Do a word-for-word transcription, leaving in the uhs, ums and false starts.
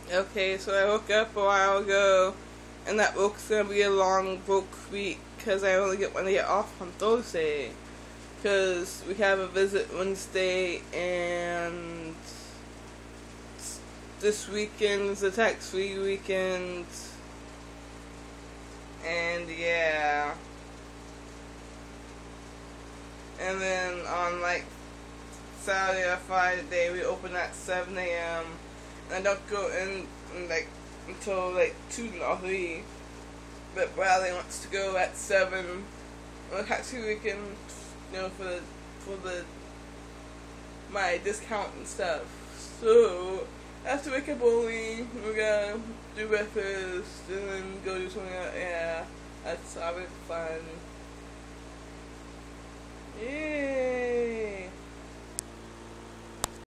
Okay, so I woke up a while ago, and that week's gonna be a long broke week because I only get one day off on Thursday. Because we have a visit Wednesday, and this weekend is a tax-free weekend, and yeah. And then on like Saturday or Friday, we open at seven a.m. and I don't go in, in like until like two or three. But Bradley wants to go at seven on a tax-free weekend, you know, for the for the my discount and stuff. So after wake up early, we're gonna do breakfast and then go do something else. Yeah, that's always fun. Yay!